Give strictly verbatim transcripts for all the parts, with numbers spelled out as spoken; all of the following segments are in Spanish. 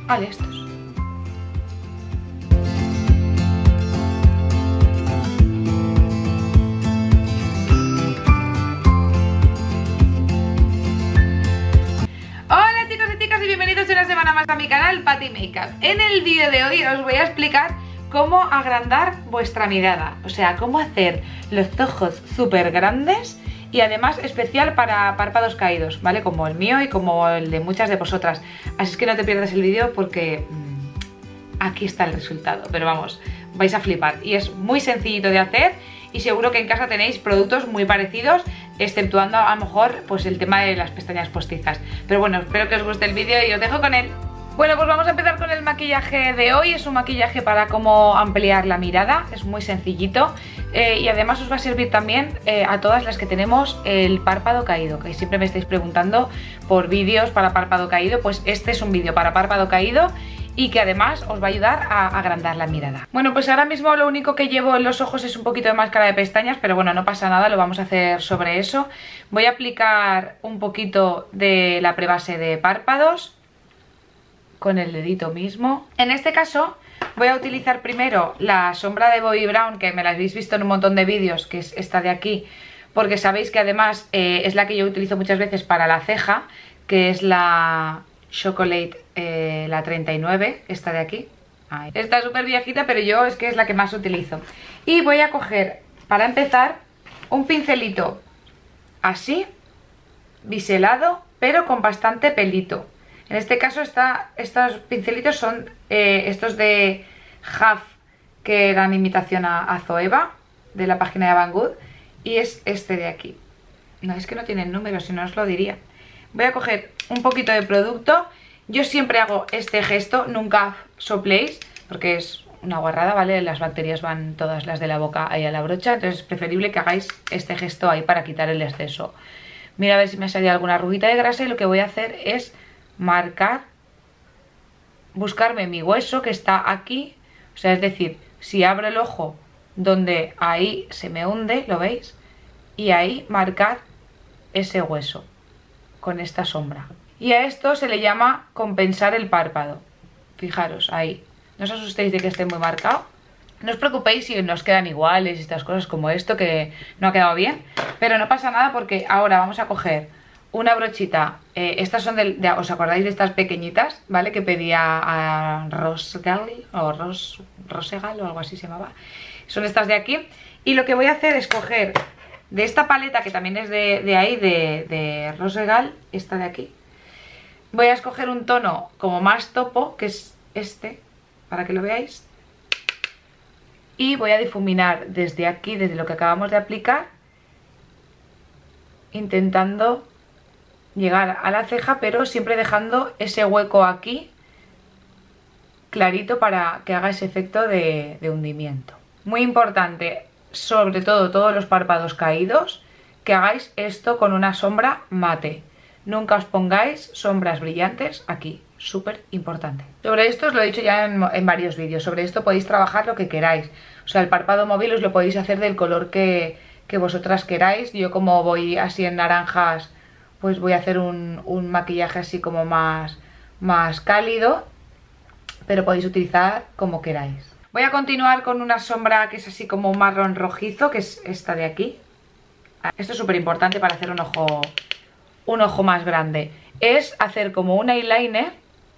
Vale, estos. Hola chicos y chicas y bienvenidos una semana más a mi canal Patty Makeup. En el vídeo de hoy os voy a explicar cómo agrandar vuestra mirada, o sea, cómo hacer los ojos súper grandes y además especial para párpados caídos, ¿vale? Como el mío y como el de muchas de vosotras. Así es que no te pierdas el vídeo porque mmm, aquí está el resultado, pero vamos, vais a flipar. Y es muy sencillito de hacer y seguro que en casa tenéis productos muy parecidos, exceptuando a lo mejor pues el tema de las pestañas postizas. Pero bueno, espero que os guste el vídeo y os dejo con él. Bueno, pues vamos a empezar con el maquillaje de hoy. Es un maquillaje para cómo ampliar la mirada, es muy sencillito eh, y además os va a servir también eh, a todas las que tenemos el párpado caído, que siempre me estáis preguntando por vídeos para párpado caído. Pues este es un vídeo para párpado caído y que además os va a ayudar a agrandar la mirada. Bueno, pues ahora mismo lo único que llevo en los ojos es un poquito de máscara de pestañas, pero bueno, no pasa nada, lo vamos a hacer sobre eso. Voy a aplicar un poquito de la prebase de párpados con el dedito mismo. En este caso voy a utilizar primero la sombra de Bobbi Brown, que me la habéis visto en un montón de vídeos, que es esta de aquí, porque sabéis que además eh, es la que yo utilizo muchas veces para la ceja, que es la Chocolate, eh, la treinta y nueve, esta de aquí. Ahí. Está súper viejita, pero yo es que es la que más utilizo. Y voy a coger, para empezar, un pincelito así, biselado, pero con bastante pelito. En este caso está, estos pincelitos son eh, estos de Half, que eran imitación a, a Zoeva, de la página de Van Good, y es este de aquí. No, es que no tienen números, si no os lo diría. Voy a coger un poquito de producto. Yo siempre hago este gesto, nunca sopléis, porque es una guarrada, ¿vale? Las bacterias van todas las de la boca ahí a la brocha, entonces es preferible que hagáis este gesto ahí para quitar el exceso. Mira a ver si me ha salido alguna arruguita de grasa y lo que voy a hacer es marcar, buscarme mi hueso que está aquí, o sea, es decir, si abro el ojo donde ahí se me hunde, ¿lo veis? Y ahí marcar ese hueso con esta sombra. Y a esto se le llama compensar el párpado. Fijaros, ahí. No os asustéis de que esté muy marcado. No os preocupéis si nos quedan iguales y estas cosas como esto, que no ha quedado bien, pero no pasa nada porque ahora vamos a coger una brochita, eh, estas son de, de, ¿os acordáis de estas pequeñitas? ¿Vale? Que pedía a Rosgal o Ros, Rosegal o algo así se llamaba. Son estas de aquí. Y lo que voy a hacer es coger de esta paleta, que también es de, de ahí, de, de Rosegal, esta de aquí. Voy a escoger un tono como más topo, que es este, para que lo veáis. Y voy a difuminar desde aquí, desde lo que acabamos de aplicar, intentando llegar a la ceja, pero siempre dejando ese hueco aquí clarito para que haga ese efecto de, de hundimiento. Muy importante, sobre todo todos los párpados caídos, que hagáis esto con una sombra mate. Nunca os pongáis sombras brillantes aquí, súper importante. Sobre esto os lo he dicho ya en, en varios vídeos, sobre esto podéis trabajar lo que queráis. O sea, el párpado móvil os lo podéis hacer del color que, que vosotras queráis. Yo, como voy así en naranjas, pues voy a hacer un, un maquillaje así como más, más cálido, pero podéis utilizar como queráis. Voy a continuar con una sombra que es así como marrón rojizo, que es esta de aquí. Esto es súper importante para hacer un ojo, un ojo más grande. Es hacer como un eyeliner,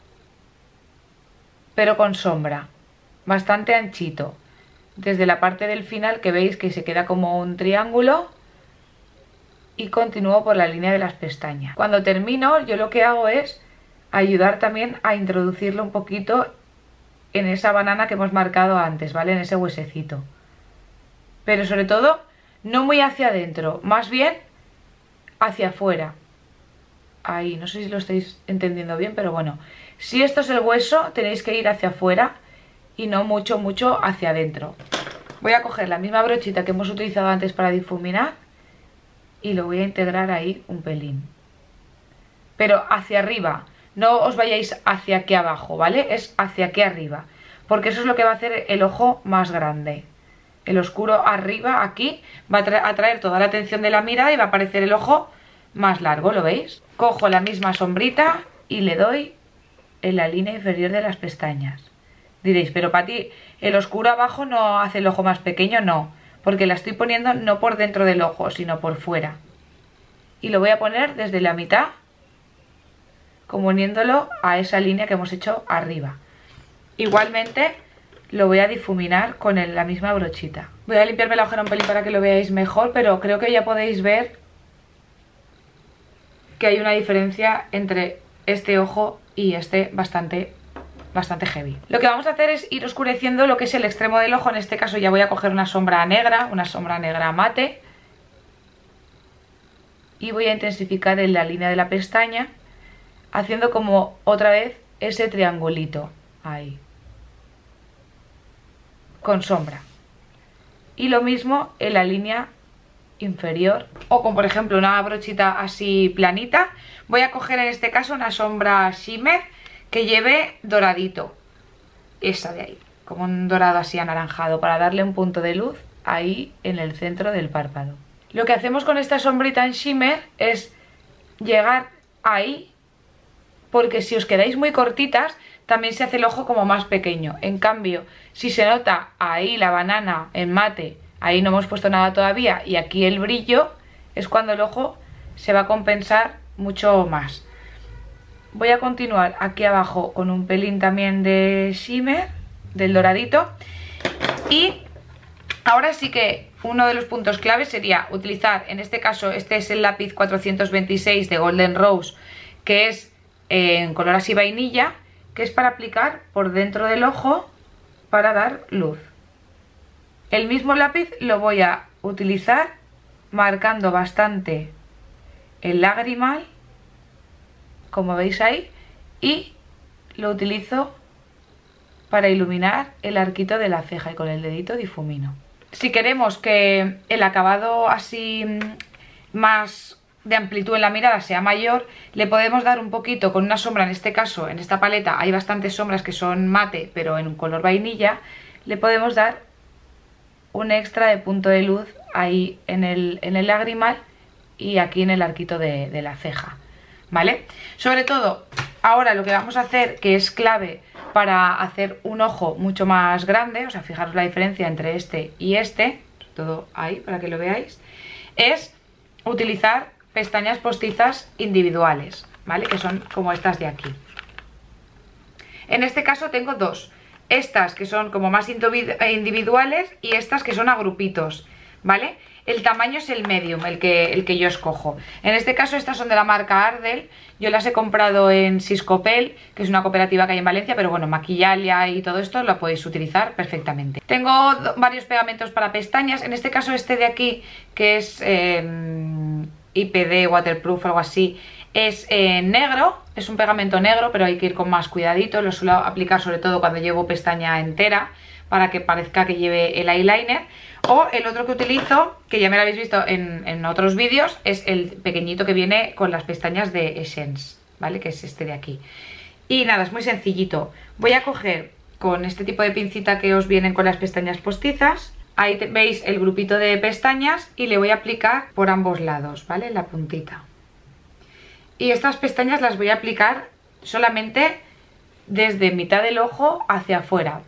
pero con sombra, bastante anchito. Desde la parte del final, que veis que se queda como un triángulo, y continúo por la línea de las pestañas. Cuando termino, yo lo que hago es ayudar también a introducirlo un poquito en esa banana que hemos marcado antes, ¿vale? En ese huesecito. Pero sobre todo, no muy hacia adentro, más bien hacia afuera. Ahí, no sé si lo estáis entendiendo bien, pero bueno. Si esto es el hueso, tenéis que ir hacia afuera y no mucho, mucho hacia adentro. Voy a coger la misma brochita que hemos utilizado antes para difuminar y lo voy a integrar ahí un pelín. Pero hacia arriba, no os vayáis hacia aquí abajo, ¿vale? Es hacia aquí arriba, porque eso es lo que va a hacer el ojo más grande. El oscuro arriba, aquí, va a atraer toda la atención de la mirada y va a aparecer el ojo más largo, ¿lo veis? Cojo la misma sombrita y le doy en la línea inferior de las pestañas. Diréis, pero Pati, ¿el oscuro abajo no hace el ojo más pequeño? No, porque la estoy poniendo no por dentro del ojo, sino por fuera. Y lo voy a poner desde la mitad, como uniéndolo a esa línea que hemos hecho arriba. Igualmente lo voy a difuminar con el, la misma brochita. Voy a limpiarme la ojera un pelín para que lo veáis mejor, pero creo que ya podéis ver que hay una diferencia entre este ojo y este bastante, bastante heavy. Lo que vamos a hacer es ir oscureciendo lo que es el extremo del ojo. En este caso ya voy a coger una sombra negra, una sombra negra mate. Y voy a intensificar en la línea de la pestaña, haciendo como otra vez ese triangulito. Ahí. Con sombra. Y lo mismo en la línea inferior. O con por ejemplo una brochita así planita. Voy a coger en este caso una sombra shimmer que lleve doradito. Esa de ahí. Como un dorado así anaranjado, para darle un punto de luz ahí en el centro del párpado. Lo que hacemos con esta sombrita en shimmer es llegar ahí, porque si os quedáis muy cortitas también se hace el ojo como más pequeño. En cambio, si se nota ahí la banana en mate, ahí no hemos puesto nada todavía, y aquí el brillo, es cuando el ojo se va a compensar mucho más. Voy a continuar aquí abajo con un pelín también de shimmer, del doradito, y ahora sí que uno de los puntos claves sería utilizar, en este caso, este es el lápiz cuatrocientos veintiséis de Golden Rose, que es eh, en color así vainilla, que es para aplicar por dentro del ojo para dar luz. El mismo lápiz lo voy a utilizar marcando bastante el lagrimal, como veis ahí, y lo utilizo para iluminar el arquito de la ceja y con el dedito difumino. Si queremos que el acabado así más de amplitud en la mirada sea mayor, le podemos dar un poquito con una sombra, en este caso, en esta paleta hay bastantes sombras que son mate, pero en un color vainilla, le podemos dar un extra de punto de luz ahí en el, en el lagrimal y aquí en el arquito de, de la ceja, ¿vale? Sobre todo, ahora lo que vamos a hacer, que es clave para hacer un ojo mucho más grande, o sea, fijaros la diferencia entre este y este, todo ahí para que lo veáis, es utilizar pestañas postizas individuales, ¿vale? Que son como estas de aquí. En este caso tengo dos, estas que son como más individuales y estas que son a grupitos, ¿vale? El tamaño es el medium, el que, el que yo escojo. En este caso estas son de la marca Ardell. Yo las he comprado en Siscopel, que es una cooperativa que hay en Valencia, pero bueno, Maquillalia y todo esto lo podéis utilizar perfectamente. Tengo varios pegamentos para pestañas. En este caso este de aquí, que es eh, I P D, waterproof, algo así, es eh, negro. Es un pegamento negro, pero hay que ir con más cuidadito. Lo suelo aplicar sobre todo cuando llevo pestaña entera, para que parezca que lleve el eyeliner. O el otro que utilizo, que ya me lo habéis visto en, en otros vídeos, es el pequeñito que viene con las pestañas de Essence, ¿vale? Que es este de aquí. Y nada, es muy sencillito. Voy a coger con este tipo de pincita que os vienen con las pestañas postizas. Ahí te, veis el grupito de pestañas y le voy a aplicar por ambos lados, ¿vale? La puntita. Y estas pestañas las voy a aplicar solamente desde mitad del ojo hacia afuera.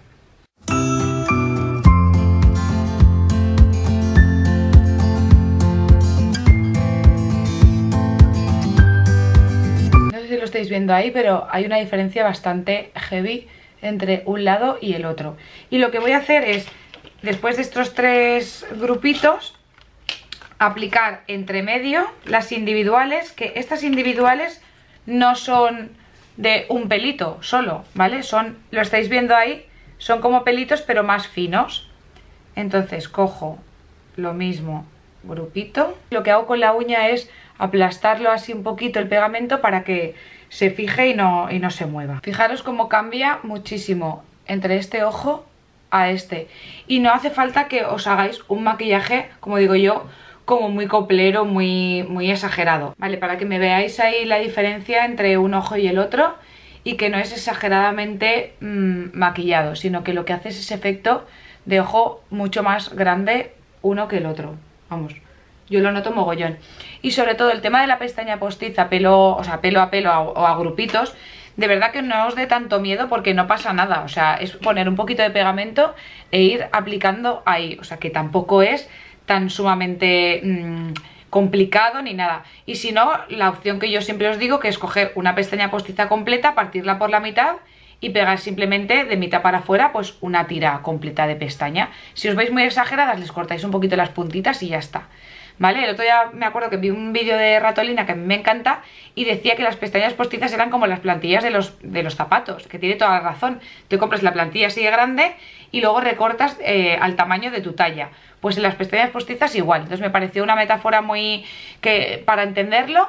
Lo estáis viendo ahí, pero hay una diferencia bastante heavy entre un lado y el otro. Y lo que voy a hacer es, después de estos tres grupitos, aplicar entre medio las individuales, que estas individuales no son de un pelito solo, ¿vale? Son, lo estáis viendo ahí, son como pelitos pero más finos. Entonces cojo lo mismo grupito. Lo que hago con la uña es aplastarlo así un poquito el pegamento para que se fije y no, y no se mueva. Fijaros cómo cambia muchísimo entre este ojo a este. Y no hace falta que os hagáis un maquillaje, como digo yo, como muy coplero, muy, muy exagerado, ¿vale? Para que me veáis ahí la diferencia entre un ojo y el otro, y que no es exageradamente mmm, maquillado, sino que lo que hace es ese efecto de ojo mucho más grande uno que el otro. Vamos, yo lo noto mogollón. Y sobre todo el tema de la pestaña postiza, pelo, o sea, pelo a pelo o a grupitos, de verdad que no os dé tanto miedo porque no pasa nada. O sea, es poner un poquito de pegamento e ir aplicando ahí. O sea, que tampoco es tan sumamente mmm, complicado ni nada. Y si no, la opción que yo siempre os digo, que es coger una pestaña postiza completa, partirla por la mitad y pegar simplemente de mitad para afuera pues una tira completa de pestaña. Si os veis muy exageradas, les cortáis un poquito las puntitas y ya está. ¿Vale? El otro día me acuerdo que vi un vídeo de Ratolina que a mí me encanta y decía que las pestañas postizas eran como las plantillas de los, de los zapatos, que tiene toda la razón. Te compras la plantilla así de grande y luego recortas eh, al tamaño de tu talla. Pues en las pestañas postizas igual. Entonces me pareció una metáfora muy... que para entenderlo.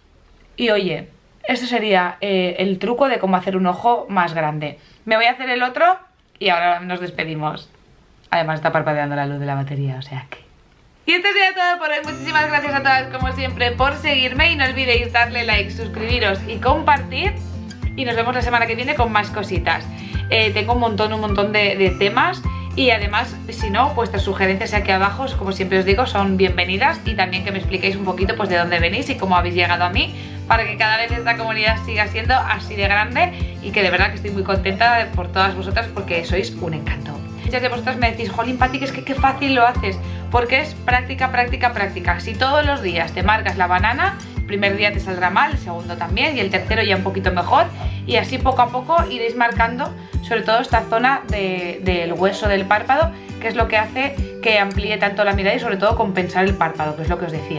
Y oye, este sería eh, el truco de cómo hacer un ojo más grande. Me voy a hacer el otro y ahora nos despedimos. Además está parpadeando la luz de la batería, o sea que... Y esto sería todo por hoy. Muchísimas gracias a todas como siempre por seguirme y no olvidéis darle like, suscribiros y compartir. Y nos vemos la semana que viene con más cositas. Eh, tengo un montón, un montón de, de temas. Y además, si no, vuestras sugerencias aquí abajo, como siempre os digo, son bienvenidas. Y también que me expliquéis un poquito pues de dónde venís y cómo habéis llegado a mí, para que cada vez esta comunidad siga siendo así de grande. Y que de verdad que estoy muy contenta por todas vosotras porque sois un encanto. Muchas de vosotras me decís, jolín Pati, que es que qué fácil lo haces. Porque es práctica, práctica, práctica. Si todos los días te marcas la banana, el primer día te saldrá mal, el segundo también y el tercero ya un poquito mejor. Y así poco a poco iréis marcando sobre todo esta zona de, del hueso del párpado, que es lo que hace que amplíe tanto la mirada y sobre todo compensar el párpado, que es lo que os decía.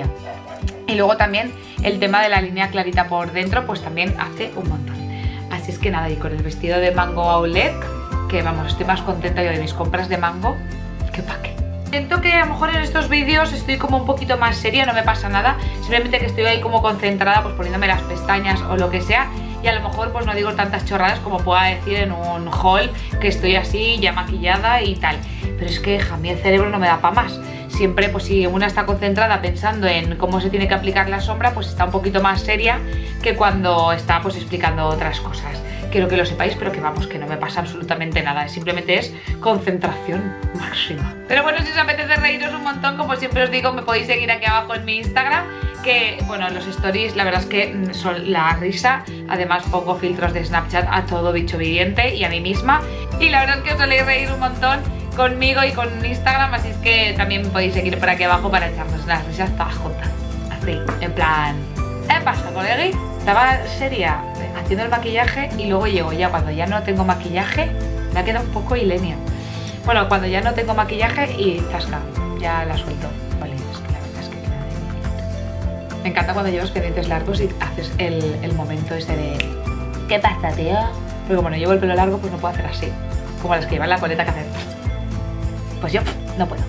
Y luego también el tema de la línea clarita por dentro, pues también hace un montón. Así es que nada, y con el vestido de Mango Outlet, que vamos, estoy más contenta yo de mis compras de Mango que pa' qué. Siento que a lo mejor en estos vídeos estoy como un poquito más seria, no me pasa nada, simplemente que estoy ahí como concentrada pues poniéndome las pestañas o lo que sea, y a lo mejor pues no digo tantas chorradas como pueda decir en un haul que estoy así ya maquillada y tal, pero es que a mí el cerebro no me da para más. Siempre pues si una está concentrada pensando en cómo se tiene que aplicar la sombra, pues está un poquito más seria que cuando está pues explicando otras cosas. Quiero que lo sepáis, pero que vamos, que no me pasa absolutamente nada, simplemente es concentración máxima. Pero bueno, si os apetece reíros un montón, como siempre os digo, me podéis seguir aquí abajo en mi Instagram, que bueno, los stories la verdad es que son la risa. Además pongo filtros de Snapchat a todo bicho viviente y a mí misma, y la verdad es que os soléis reír un montón conmigo y con Instagram, así es que también me podéis seguir por aquí abajo para echarnos las risas todas juntas. Así, en plan, ¿qué pasa, colegui? Estaba seria haciendo el maquillaje y luego llego ya cuando ya no tengo maquillaje, me ha quedado un poco Ilenia. Bueno, cuando ya no tengo maquillaje y zasca, ya la suelto. Vale, es que la verdad es que queda de bonito. Me encanta cuando llevas pendientes largos y haces el, el momento ese de ¿qué pasa, tío? Porque bueno, llevo el pelo largo pues no puedo hacer así, como las que llevan la coleta que hacen. Pues yo no puedo.